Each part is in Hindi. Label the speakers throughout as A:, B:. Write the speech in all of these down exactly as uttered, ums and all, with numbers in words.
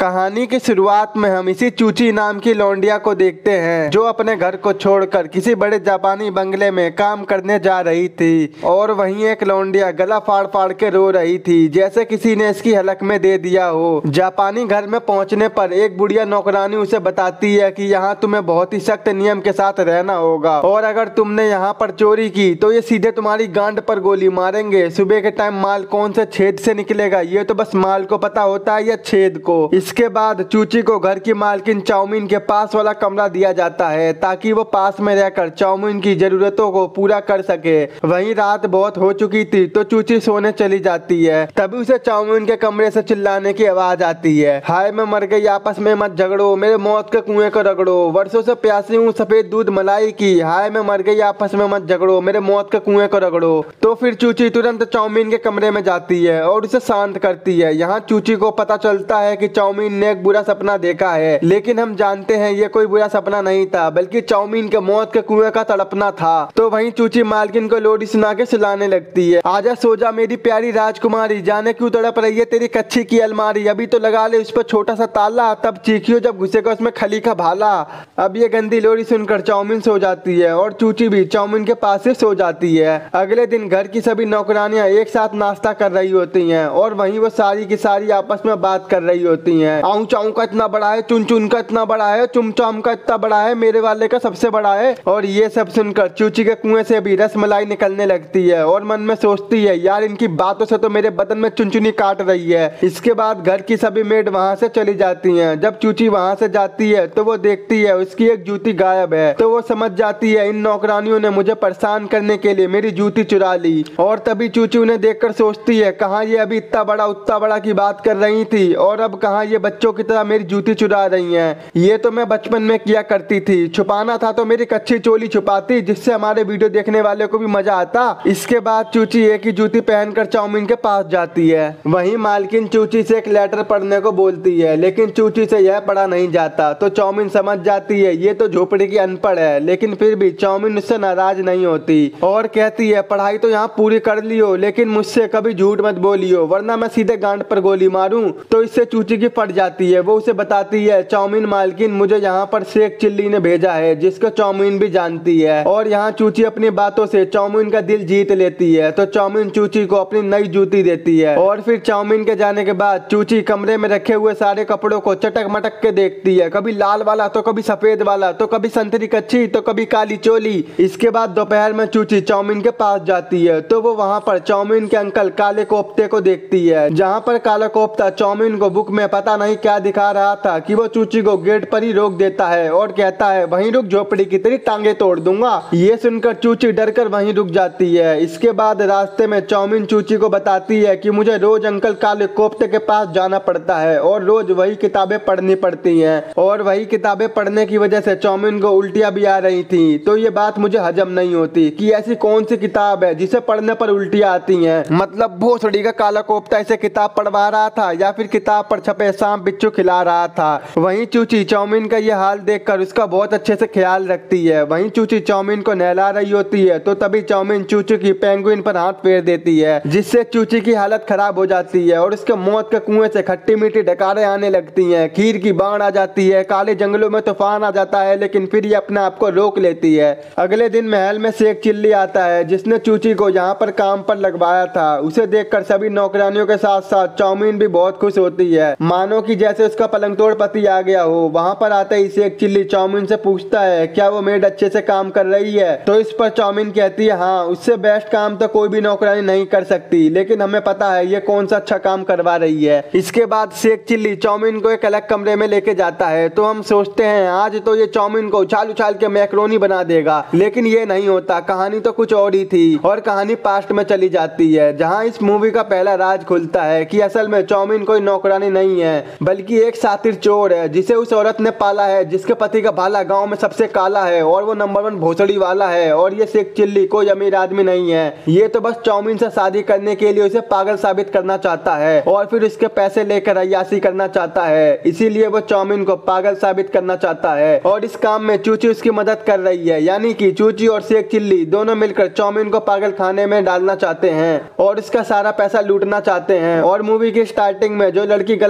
A: कहानी की शुरुआत में हम इसी चूची नाम की लौंडिया को देखते हैं जो अपने घर को छोड़कर किसी बड़े जापानी बंगले में काम करने जा रही थी। और वहीं एक लौंडिया गला फाड़ फाड़ के रो रही थी जैसे किसी ने इसकी हलक में दे दिया हो। जापानी घर में पहुंचने पर एक बुढ़िया नौकरानी उसे बताती है कि यहाँ तुम्हें बहुत ही सख्त नियम के साथ रहना होगा और अगर तुमने यहाँ पर चोरी की तो ये सीधे तुम्हारी गांड पर गोली मारेंगे। सुबह के टाइम माल कौन से छेद से निकलेगा ये तो बस माल को पता होता है या छेद को। इसके बाद चूची को घर की मालकिन चाउमीन के पास वाला कमरा दिया जाता है ताकि वो पास में रहकर चाउमीन की जरूरतों को पूरा कर सके। वहीं रात बहुत हो चुकी थी तो चूची सोने चली जाती है। तभी उसे चाउमीन के कमरे से चिल्लाने की आवाज आती है, हाय मैं मर गई, आपस में मत झगड़ो, मेरे मौत के कुएं को रगड़ो, वर्षों से प्यासी हूँ सफेद दूध मलाई की, हाय मैं मर गई, आपस में मत झगड़ो, मेरे मौत के कुएं को रगड़ो। तो फिर चूची तुरंत चाउमीन के कमरे में जाती है और उसे शांत करती है। यहाँ चूची को पता चलता है कि चाउमीन ने एक बुरा सपना देखा है, लेकिन हम जानते हैं ये कोई बुरा सपना नहीं था बल्कि चाउमीन के मौत के कुएं का तड़पना था। तो वहीं चूची मालकिन को लोरी सुना के सुलाने लगती है, आजा सो जा मेरी प्यारी राजकुमारी, जाने क्यों तड़प रही है तेरी कच्ची की अलमारी, अभी तो लगा ले उस पर छोटा सा ताला, तब चीखियो जब घुसेगा उसमें खली का भाला। अब ये गंदी लोरी सुनकर चाउमीन सो जाती है और चूची भी चाउमीन के पास से सो जाती है। अगले दिन घर की सभी नौकरानियां एक साथ नाश्ता कर रही होती हैं और वहीं वो सारी की सारी आपस में बात कर रही होती हैं। आऊ चाऊ का इतना बड़ा है, चुन चुन का इतना बड़ा है, चुम चाम का इतना बड़ा है, मेरे वाले का सबसे बड़ा है। और ये सब सुनकर चूची के कुएं से भी रस मलाई निकलने लगती है और मन में सोचती है, यार इनकी बातों से तो मेरे बदन में चुनचुनी काट रही है। इसके बाद घर की सभी मेड वहाँ से चली जाती हैं। जब चूची वहाँ से जाती है तो वो देखती है उसकी एक जूती गायब है। तो वो समझ जाती है इन नौकरानियों ने मुझे परेशान करने के लिए मेरी जूती चुरा ली। और तभी चूची उन्हें देखकर सोचती है, कहाँ ये अभी इतना बड़ा उतना बड़ा की बात कर रही थी और अब कहाँ ये बच्चों की तरह मेरी जूती चुरा रही हैं। ये तो मैं बचपन में किया करती थी, छुपाना था तो मेरी कच्ची चोली छुपाती जिससे हमारे वीडियो देखने वाले को भी मजा आता। इसके बाद चूची एक ही जूती पहनकर चाउमीन के पास जाती है। वहीं मालकिन चूची से एक लेटर पढ़ने को बोलती है लेकिन चूची से यह पढ़ा नहीं जाता। तो चाउमीन समझ जाती है ये तो झोपड़ी की अनपढ़ है, लेकिन फिर भी चाउमीन उससे नाराज नहीं होती और कहती है, पढ़ाई तो यहाँ पूरी कर लियो लेकिन मुझसे कभी झूठ मत बोलियो वरना मैं सीधे गांड पर गोली मारूं। तो इससे चूची की फट जाती है। वो उसे बताती है, चाउमीन मालकिन मुझे यहाँ पर शेख चिल्ली ने भेजा है जिसको चाउमीन भी जानती है। और यहाँ चूची अपनी बातों से चाउमीन का दिल जीत लेती है। तो चाउमीन चूची को अपनी नई जूती देती है और फिर चाउमीन के जाने के बाद चूची कमरे में रखे हुए सारे कपड़ों को चटक मटक के देखती है, कभी लाल वाला तो कभी सफेद वाला, तो कभी संतरी कच्ची तो कभी काली चोली। इसके बाद दोपहर में चूची चाउमीन के पास जाती है तो वो वहाँ पर चाउमीन के अंकल काले कोफ्ते को देखती है, जहाँ पर काला कोफ्ता चाउमीन को बुक में पता नहीं क्या दिखा रहा था कि वो चूची को गेट पर ही रोक देता है और कहता है, वहीं रुक, झोपड़ी की तेरी टांगे तोड़ दूंगा। ये सुनकर चूची डरकर वहीं रुक जाती है। इसके बाद रास्ते में चाउमीन चूची को बताती है कि मुझे रोज अंकल काले कोफ्ते के पास जाना पड़ता है और रोज वही किताबें पढ़नी पड़ती हैं और वही किताबें पढ़ने की वजह से चाउमीन को उल्टियां भी आ रही थी। तो ये बात मुझे हजम नहीं होती कि ऐसी कौन सी किताब है जिसे पढ़ने पर उल्टियां आती हैं। मतलब भोसड़ी का काला कोफ्ता इसे किताब पढ़वा रहा था या फिर किताब पर छपे सांप बिच्छू खिला रहा था। वहीं चूची चाउमीन का ये हाल देखकर उसका बहुत अच्छे से ख्याल रखती है। वहीं चूची चाउमीन को नहला रही होती है तो तभी चाउमीन चूची की पेंगुइन पर हाथ फेर देती है जिससे चूची की हालत खराब हो जाती है और उसके मौत के कुएं से खट्टी मीठी डकारें आने लगती हैं, खीर की बाढ़ आ जाती है, काले जंगलों में तूफान आ जाता है, लेकिन फिर ये अपने आप को रोक लेती है। अगले दिन महल में शेख चिल्ली आता है जिसने चूची को यहाँ पर काम पर लगवाया था। उसे देखकर सभी नौकरानियों के साथ साथ चाउमीन भी बहुत खुश होती है, मानो कि जैसे उसका पलंग तोड़ पति आ गया हो। वहाँ पर आते ही शेख चिल्ली चाउमीन से पूछता है, क्या वो मेड अच्छे से काम कर रही है? तो इस पर चाउमीन कहती है, हाँ उससे बेस्ट काम तो कोई भी नौकरानी नहीं कर सकती, लेकिन हमें पता है ये कौन सा अच्छा काम करवा रही है। इसके बाद शेख चिल्ली चाउमीन को एक अलग कमरे में लेके जाता है तो हम सोचते हैं आज तो ये चाउमीन को उछाल उछाल के मैक्रोनी बना देगा, लेकिन ये नहीं होता। कहानी तो कुछ और ही थी और कहानी पास्ट में चली जाती है, जहाँ इस मूवी का पहला राज खुलता है कि असल में चाउमीन कोई नौकरानी नहीं है बल्कि एक सातिर चोर है जिसे उस औरत ने पाला है जिसके पति का भाला गाँव में सबसे काला है और वो नंबर वन भोसड़ी वाला है। और ये शेख चिल्ली कोई अमीर आदमी नहीं है, ये तो बस चाउमीन से शादी करने के लिए उसे पागल साबित करना चाहता है और फिर उसके पैसे लेकर अय्याशी करना चाहता है, इसीलिए वो चाउमीन को पागल साबित करना चाहता है। और इस काम में चूची उसकी मदद कर रही है, यानी कि चूची और शेख चिल्ली दोनों मिलकर चाउमीन को पागल खाने में डालना चाहते हैं और इसका सारा पैसा लूटना चाहते हैं। और मूवी की स्टार्टिंग में जो लड़की गला फाड़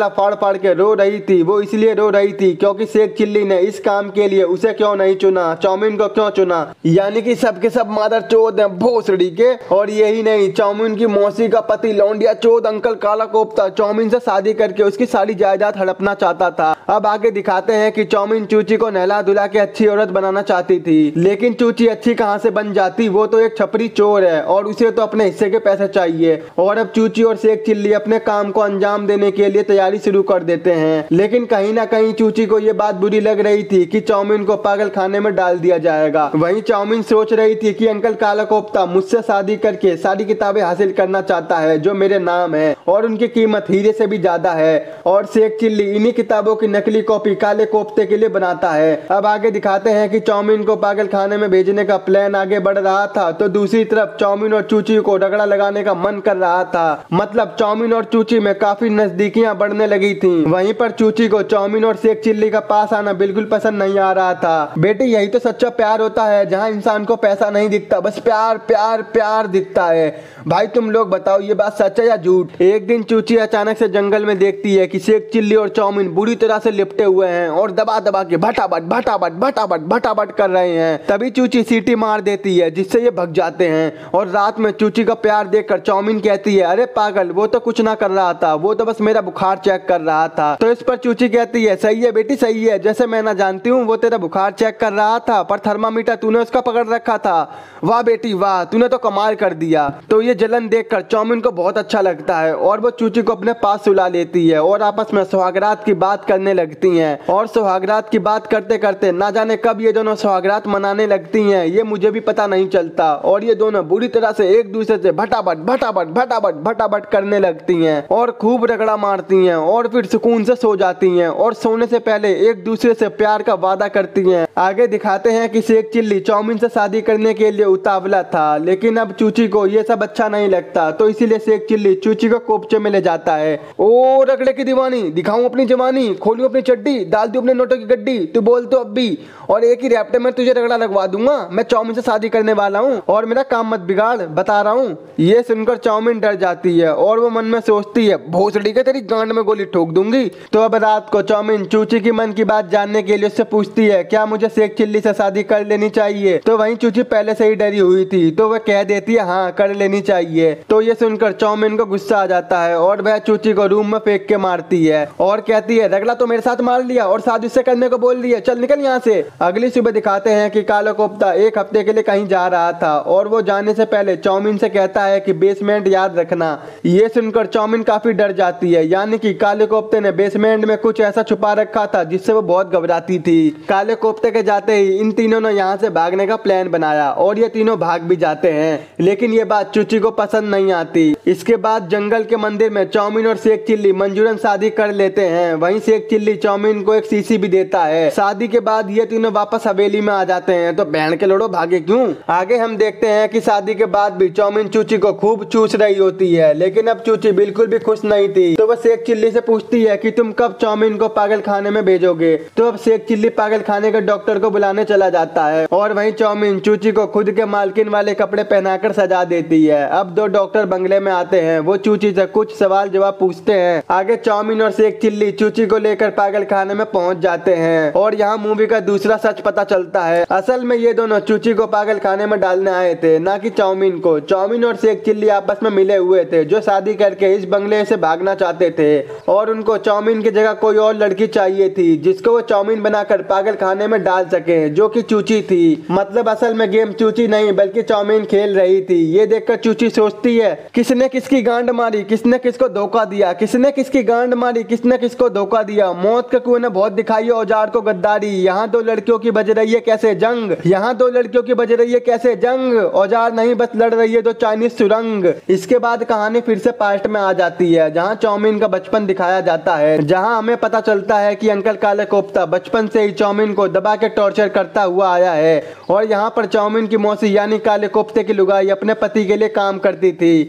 A: फाड़ के रो रही थी। वो इसलिए रो रही थी क्योंकि शेख चिल्ली ने इस काम के लिए उसे क्यों नहीं चुना, चाउमीन को क्यों चुना। यानी कि सबके सब मादर चोद हैं भोसड़ी के। और यही नहीं, चाउमीन की मौसी का पति लौंडिया चोद अंकल काला कोफ्ता चाउमीन से शादी करके उसकी सारी जायदाद हड़पना चाहता था। अब आगे दिखाते हैं कि चाउमीन चूची को नहला धुला के अच्छी औरत बनाना चाहती थी, लेकिन चूची अच्छी कहां से बन जाती, वो तो एक छपरी चोर है और उसे तो अपने हिस्से के पैसे चाहिए। और अब चूची और शेख चिल्ली अपने काम को अंजाम देने के लिए तैयारी शुरू कर देते हैं। लेकिन कहीं ना कहीं चूची को ये बात बुरी लग रही थी कि चाउमीन को पागल खाने में डाल दिया जाएगा। वहीं चाउमीन सोच रही थी कि अंकल काला कोफ्ता मुझसे शादी करके सारी किताबें हासिल करना चाहता है जो मेरे नाम है और उनकी कीमत हीरे से भी ज्यादा है। और शेख चिल्ली इन्हीं किताबों की नकली कॉपी काले कोफ्ते के लिए बनाता है। अब आगे दिखाते हैं कि चाउमीन को पागल खाने में भेजने का प्लान आगे बढ़ रहा था, तो दूसरी तरफ चाउमीन और चूची को रगड़ा लगाने का मन कर रहा था। मतलब चाउमीन और चूची में काफी नजदीकियां बढ़ने लगी थी। वहीं पर चूची को चाउमीन और शेख चिल्ली का पास आना बिल्कुल पसंद नहीं आ रहा था। बेटी यही तो सच्चा प्यार होता है, जहाँ इंसान को पैसा नहीं दिखता, बस प्यार प्यार प्यार दिखता है। भाई तुम लोग बताओ ये बात सच है या झूठ। एक दिन चूची अचानक से जंगल में देखती है कि शेख चिल्ली और चाउमीन बुरी तरह से लिपटे हुए हैं और दबा दबा के भटाभट भटाभट भटाभट भटाभट कर रहे हैं। तभी चूची सीटी मार देती है जिससे ये भग जाते हैं। और रात में चूची का प्यार देखकर चाउमीन कहती है, अरे पागल वो तो कुछ ना कर रहा था, वो तो बस मेरा बुखार चेक कर रहा था। तो इस पर चूची कहती है, सही है बेटी सही है, जैसे मैं ना जानती हूँ वो तेरा बुखार चेक कर रहा था पर थर्मामीटर तूने उसका पकड़ रखा था। वाह बेटी वाह, तूने तो कमाल कर दिया। तो ये जलन देखकर चाउमीन को बहुत अच्छा लगता है और वो चूची को अपने पास सुला लेती है और आपस में सुहागरात की बात करने लगती हैं। और सुहागरात की बात करते करते ना जाने कब ये दोनों सुहागरात मनाने लगती हैं, ये मुझे भी पता नहीं चलता। और ये दोनों बुरी तरह से एक दूसरे से भटाभट भटाभट भटाभट भटाभट करने लगती हैं और खूब रगड़ा मारती हैं और फिर सुकून से सो जाती हैं और सोने से पहले एक दूसरे से प्यार का वादा करती हैं। आगे दिखाते हैं कि शेख चिल्ली चाउमीन से शादी करने के लिए उतावला था, लेकिन अब चूची को ये सब अच्छा नहीं लगता, तो इसीलिए शेख चिल्ली चूची को कोपचे में ले जाता है। ओ रगड़े की दीवानी, दिखाऊं अपनी जवानी, खोलूं अपनी चड्डी, डाल दूं अपने नोटों की गड्डी, तू बोल तो अब भी, और एक ही रैप्टे में तुझे रगड़ा लगवा दूंगा। मैं चाउमीन से शादी करने वाला हूँ और मेरा काम मत बिगाड़, बता रहा हूँ। ये सुनकर चाउमीन डर जाती है और वो मन में सोचती है, भोसड़ी के तेरी गांड में गोली ठोक दूंगी। तो अब रात को चाउमीन चूची की मन की बात जानने के लिए उससे पूछती है, क्या मुझे शेख चिल्ली से शादी कर लेनी चाहिए। तो वहीं चूची पहले से ही डरी हुई थी, तो वह कह देती है हाँ कर लेनी चाहिए। तो ये सुनकर चाउमीन को गुस्सा आ जाता है और वह चूची को रूम में फेंक के मारती है और कहती है, रगड़ा तो मेरे साथ मार लिया और शादी से करने को बोल रही है, चल निकल यहाँ से। अगली सुबह दिखाते हैं कि काला कोफ्ता एक हफ्ते के लिए कहीं जा रहा था और वो जाने से पहले चाउमीन से कहता है कि बेसमेंट याद रखना। ये सुनकर चाउमीन काफी डर जाती है, यानी कि काले कोफ्ते ने बेसमेंट में कुछ ऐसा छुपा रखा था जिससे वो बहुत घबराती थी। काले कोफ्ते के जाते ही इन तीनों ने यहाँ से भागने का प्लान बनाया और ये तीनों भाग भी जाते हैं, लेकिन ये बात चूची को पसंद नहीं आती। इसके बाद जंगल के मंदिर में चाउमीन और शेख चिल्ली मंजूरन शादी कर लेते हैं। वहीं शेख चिल्ली चाउमीन को एक सीसी भी देता है। शादी के बाद ये तीनों वापस हवेली में आ जाते हैं। तो बहन के लोड़ो भागे क्यों। आगे हम देखते हैं कि शादी के बाद भी चाउमीन चूची को खूब चूस रही होती है, लेकिन अब चूची बिल्कुल भी खुश नहीं थी। तो वह शेख चिल्ली से पूछती है कि तुम कब चाउमीन को पागल खाने में भेजोगे। तो अब शेख चिल्ली पागल खाने के डॉक्टर को बुलाने चला जाता है और वहीं चाउमीन चूची को खुद के मालकिन वाले कपड़े पहनाकर सजा देती है। अब दो डॉक्टर बंगले में आते हैं, वो चूची से कुछ सवाल जवाब पूछते हैं। आगे चाउमीन और शेख चिल्ली चूची को लेकर पागल खाने में पहुंच जाते हैं और यहाँ मूवी का दूसरा सच पता चलता है। असल में ये दोनों चूची को पागल खाने में डालने आए थे, ना कि चाउमीन को। चाउमीन और शेख चिल्ली आपस में मिले हुए थे जो शादी करके इस बंगले से भागना चाहते थे और उनको चाउमीन की जगह कोई और लड़की चाहिए थी जिसको वो चाउमीन बनाकर पागल खाने में डाल सके, जो कि चूची थी। मतलब असल में गेम चूची नहीं बल्कि चाउमीन खेल रही थी। ये देखकर चूची सोचती है, किसने किसकी गांड मारी, किसने किसको धोखा दिया, किसने किसकी गांड मारी, किसने किसको धोखा दिया। मौत के कुएं ने बहुत दिखाई औजार को गद्दारी। यहाँ दो लड़कियों की बज रही है कैसे जंग, यहाँ दो लड़कियों की बज रही है कैसे जंग। औजार नहीं बस लड़ रही है दो चाइनीज सुरंग। इसके बाद कहानी फिर से पास्ट में आ जाती है, जहाँ चाउमीन का बचपन दिखाया जाता है, जहाँ हमें पता चलता है कि अंकल काले कोफ्ता बचपन से ही चाउमीन को दबा के टॉर्चर करता हुआ आया है और यहाँ पर चाउमीन की मौसी यानी काले कोफ्ते की लुगाई अपने पति के लिए काम करती थी और वो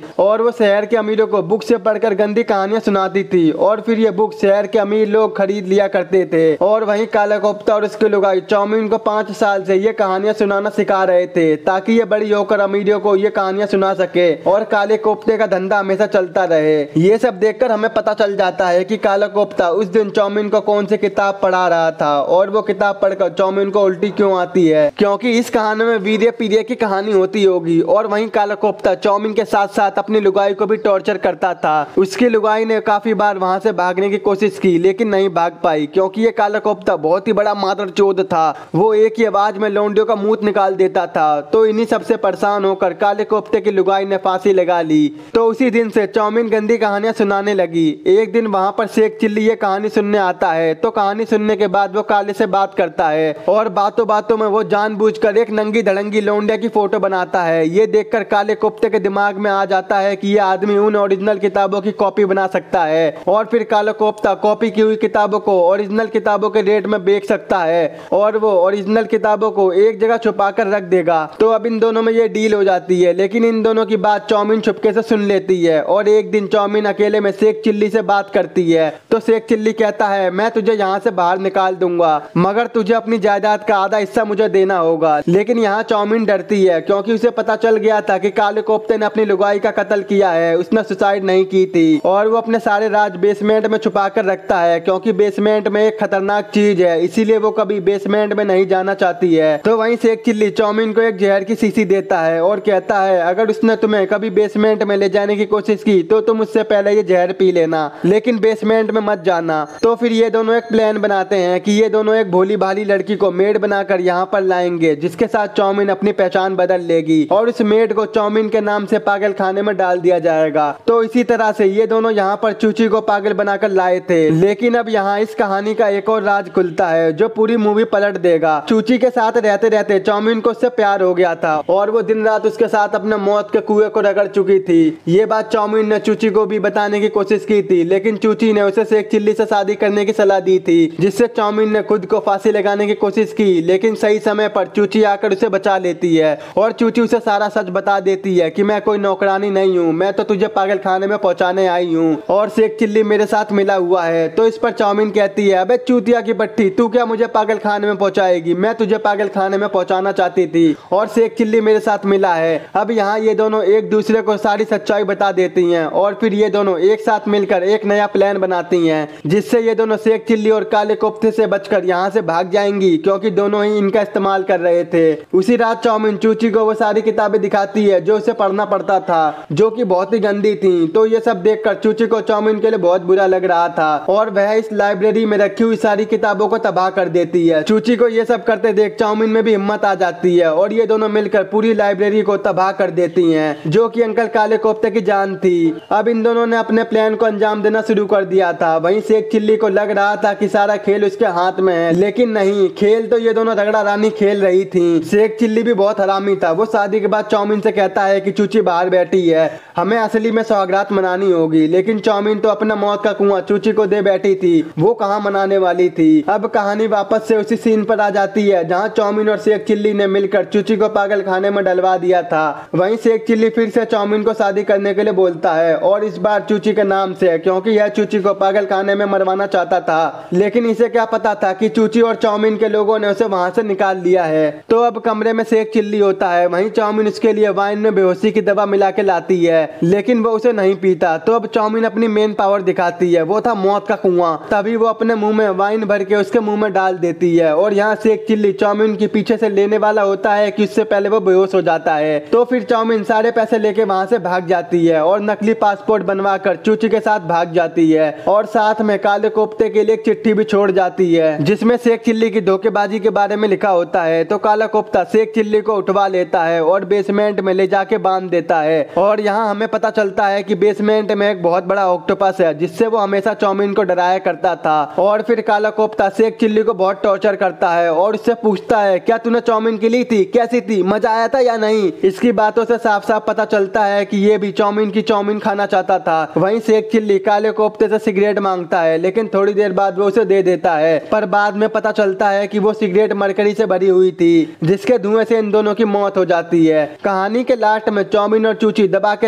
A: वो शहर के अमीरों को बुक से पढ़कर गंदी कहानियां सुनाती थी और फिर ये बुक शहर के अमीर लोग खरीद लिया करते थे। और वहीं काला कोफ्ता और उसके लुगाई चाउमीन को पाँच साल से ये कहानियां सुनाना सिखा रहे थे ताकि ये बड़ी होकर अमीरों को ये कहानियां सुना सके और काले कोफ्ते का धंधा हमेशा चलता रहे। ये सब देखकर हमें पता चल जाता है कि काला कोफ्ता उस दिन चाउमीन को कौन सी किताब पढ़ा रहा था और वो किताब पढ़कर चाउमीन को उल्टी क्यों आती है, क्योंकि इस कहानी में वीर्य पीर्य की कहानी होती होगी। और वहीं काला कोफ्ता चाउमीन के साथ साथ अपनी लुगाई को भी टॉर्चर करता था। उसकी लुगाई ने काफी बार वहां से भागने की कोशिश की लेकिन नहीं भाग पाई, क्योंकि ये काला कोफ्ता बहुत ही बड़ा मादरचोद था। वो एक ही आवाज में लौंडियों का मुंह निकाल देता था। तो इन्हीं सबसे परेशान होकर काले कोफ्ते की लुगाई ने फांसी लगा ली। तो उसी दिन से चाउमीन गंदी कहानियां सुनाने लगी। एक दिन वहां पर शेख चिल्ली ये कहानी सुनने आता है। तो कहानी सुनने के बाद वो काले से बात करता है और बातों बातों में वो जानबूझकर एक नंगी धड़ंगी लौंडिया की फोटो बनाता है। ये देखकर काले कोफ्ते के दिमाग में आ जाता है कि ये आदमी उन ओरिजिनल किताबों की कॉपी बना सकता है और फिर काला कोफ्ता कॉपी की हुई किताबों को ओरिजिनल किताबों के रेट में बेच सकता है और वो ओरिजिनल किताबों को एक जगह छुपा कर रख देगा। तो अब इन दोनों में ये डील हो जाती है। लेकिन इन दोनों की बात चाउमीन छुपके से सुन लेती है और एक दिन चाउमीन अकेले में शेख चिल्ली से बात करती है। तो शेख चिल्ली कहता है मैं तुझे यहाँ से बाहर निकाल दूंगा मगर तुझे अपनी जायदाद का आधा हिस्सा मुझे देना होगा। लेकिन यहाँ चाउमीन डरती है क्योंकि उसे पता चल गया था कि काले कोफ्ते ने अपनी लुगाई का कत्ल किया है, उसने सुसाइड नहीं की थी। और वो अपने सारे राज बेसमेंट में छुपा कर रखता है क्योंकि बेसमेंट में एक खतरनाक चीज है, इसीलिए वो कभी बेसमेंट में नहीं जाना चाहती है। तो वहीं शेख चिल्ली चाउमीन को एक जहर की शीशी देता है और कहता है अगर उसने तुम्हें कभी बेसमेंट में ले जाने की कोशिश की तो तुम उससे पहले ये जहर पी लेना, लेकिन बेसमेंट में मत जाना। तो फिर ये दोनों एक प्लान बनाते हैं कि ये दोनों एक भोली भाली लड़की को मेड बनाकर यहाँ पर लाएंगे जिसके साथ चाउमीन अपनी पहचान बदल लेगी और उस मेड को चाउमीन के नाम से पागल खाने में डाल दिया जाएगा। तो इसी तरह से ये दोनों यहाँ पर चूची को पागल बनाकर लाए थे। लेकिन अब यहाँ इस कहानी का एक और राज खुलता है जो पूरी मूवी पलट देगा। चूची के साथ रहते रहते चाउमीन को उससे प्यार हो गया था और वो दिन रात उसके साथ अपने मौत के कुएं को रगड़ चुकी थी। ये बात चाउमीन ने चूची को भी बताने की कोशिश की थी लेकिन चूची ने उसे शेख चिल्ली से शादी करने की सलाह दी थी, जिससे चाउमीन ने खुद को फांसी लगाने की कोशिश की। लेकिन सही समय पर चूची आकर उसे बचा लेती है और चूची उसे सारा सच बता देती है कि मैं कोई नौकरानी नहीं हूँ, मैं तो तुझे पागल खाने में पहुंचाने आई हूँ और शेख चिल्ली मेरे साथ मिला हुआ है। तो इस पर चाउमीन कहती है अबे चूतिया की पट्टी, तू क्या मुझे पागल खाने में पहुंचाएगी, मैं तुझे पागल खाने में पहुंचाना चाहती थी और शेख चिल्ली मेरे साथ मिला है। अब यहाँ ये दोनों एक दूसरे को सारी सच्चाई बता देती हैं और फिर ये दोनों एक साथ मिलकर एक नया प्लान बनाती हैं जिससे ये दोनों शेख चिल्ली और काले कोफ्ते से बचकर यहाँ से भाग जाएंगी क्योंकि दोनों ही इनका इस्तेमाल कर रहे थे। उसी रात चाउमीन चूची को वो सारी किताबें दिखाती है जो उसे पढ़ना पड़ता था, जो कि बहुत ही गंदी थी। तो ये सब देखकर चूची को चाउमीन के लिए बहुत बुरा लग रहा था और वह इस लाइब्रेरी में रखी हुई सारी किताबों को तबाह कर देती है। चूची को ये सब करते देख चाउमीन में भी हिम्मत आ जाती है और ये दोनों मिलकर पूरी लाइब्रेरी को तबाह कर देती हैं, जो कि अंकल काले कोफ्ते की जान थी। अब इन दोनों ने अपने प्लान को अंजाम देना शुरू कर दिया था। वहीं शेख चिल्ली को लग रहा था कि सारा खेल उसके हाथ में है, लेकिन नहीं, खेल तो ये दोनों रगड़ा रानी खेल रही थी। शेख चिल्ली भी बहुत हरामी था। वो शादी के बाद चाउमीन से कहता है कि चूची बाहर बैठी है, हमें असली में सौगात मनानी होगी। लेकिन चाउमीन तो अपना मौत का कुआं चूची को दे बैठी थी, वो कहाँ मनाने वाली थी। अब कहानी वापस से उसी सीन पर आ जाती है जहाँ चाउमीन और शेख चिल्ली ने मिलकर चूची को पागल खाने में डलवा दिया था। वहीं शेख चिल्ली फिर से चाउमीन को शादी करने के लिए बोलता है और इस बार चूची के नाम से, क्योंकि यह चूची को पागल खाने में मरवाना चाहता था। लेकिन इसे क्या पता था कि चूची और चाउमीन के लोगों ने उसे वहां से निकाल लिया है। तो अब कमरे में शेख चिल्ली होता है, वहीं चाउमीन उसके लिए वाइन में बेहोशी की दवा मिला के लाती है, लेकिन वो उसे नहीं पीता। तो अब चाउमीन अपनी मेन पावर दिखाती है, वो था मौत का कुआं। तभी वो अपने मुंह में वाइन भर के उसके मुंह में डाल देती है और यहाँ शेख चिल्ली चाउमीन के पीछे से लेने वाला होता है कि उससे पहले वो बेहोश हो जाता है। तो फिर चाउमीन सारे पैसे लेके वहां से भाग जाती है और नकली पासपोर्ट बनवा कर चूची के साथ भाग जाती है और साथ में काले कोफ्ते के लिए एक चिट्ठी भी छोड़ जाती है जिसमें शेख चिल्ली की धोखेबाजी के बारे में लिखा होता है। तो काला कोफ्ता शेख चिल्ली को उठवा लेता है और बेसमेंट में ले जाके बांध देता है और यहाँ हमें पता चलता है कि बेसमेंट में एक बहुत बड़ा ऑक्टोपस है जिससे वो हमेशा चाउमीन को डराया करता था। और फिर काला कोफ्ता शेख चिल्ली को बहुत टॉर्चर करता है और उससे पूछता है क्या तूने चाउमीन की ली थी, कैसी थी, मजा आया था या नहीं। इसकी बातों से साफ साफ पता चलता है कि ये भी चाउमीन की चाउमीन खाना चाहता था। वहीं शेख चिल्ली काले कोफ्ते से सिगरेट मांगता है, लेकिन थोड़ी देर बाद वो उसे दे देता है, पर बाद में पता चलता है कि वो सिगरेट मरकरी से भरी हुई थी जिसके धुएं से इन दोनों की मौत हो जाती है। कहानी के लास्ट में चाउमीन और चूची दबा के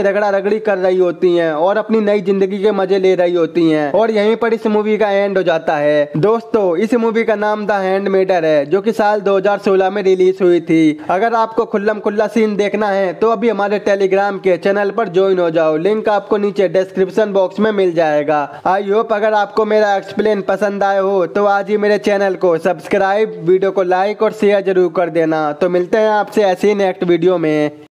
A: रगड़ा रगड़ी कर रही होती हैं और अपनी नई जिंदगी के मजे ले रही होती हैं और यहीं पर इस मूवी का एंड हो जाता है। दोस्तों, इस मूवी का नाम द हैंडमेडर है, जो कि साल दो हज़ार सोलह में रिलीज हुई थी। अगर आपको खुल्लम खुल्ला सीन देखना है तो अभी हमारे टेलीग्राम के चैनल पर ज्वाइन हो जाओ, लिंक आपको नीचे डिस्क्रिप्शन बॉक्स में मिल जाएगा। आई होप अगर आपको मेरा एक्सप्लेन पसंद आए हो तो आज ही मेरे चैनल को सब्सक्राइब, वीडियो को लाइक और शेयर जरूर कर देना। तो मिलते हैं आपसे ऐसे ही नेक्स्ट वीडियो में।